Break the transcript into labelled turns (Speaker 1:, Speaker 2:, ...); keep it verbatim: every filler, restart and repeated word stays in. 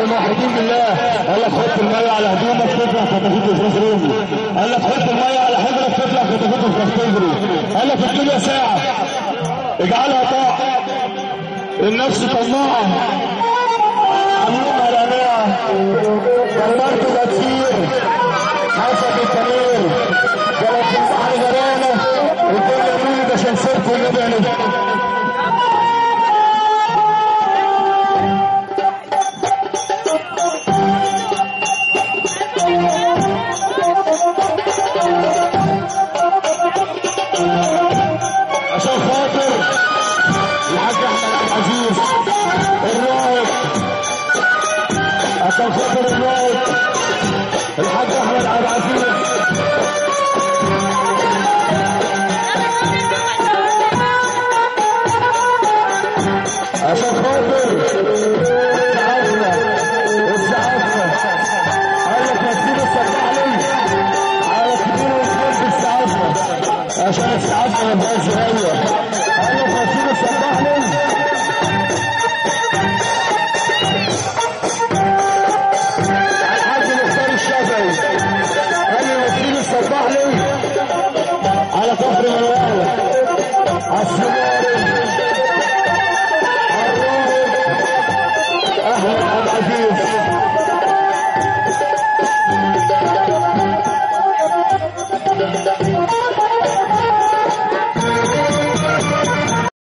Speaker 1: الموحدين بالله. قال لك حط الميه على هدومك تطلع فتافيت وفراخ رجلي. قال لك حط الميه على حجرك تطلع فتافيت وفراخ تجري. قال لك الدنيا ساعه اجعلها طاعه. النفس طماعه عملوها لامعه. دمرت الاسير حسب الكبير جلت البحر غرانه والدنيا مولد عشان سيركم النبي. عشان خاطر الحاج احمد عبد العزيز الرايق. عشان خاطر الرايق الحاج احمد عبد العزيز. عشان خاطر سعادنا والسعادة. قال لك نسيب الصباح لي على كبير وكبير بالسعادة عشان السعادة ما تبقاش غالية. قال لك نسيب الصباح لي الحاج مختار الشافعي. قال لي نسيب الصباح لي على كفر منوالة على السماري احمد عبد العزيز.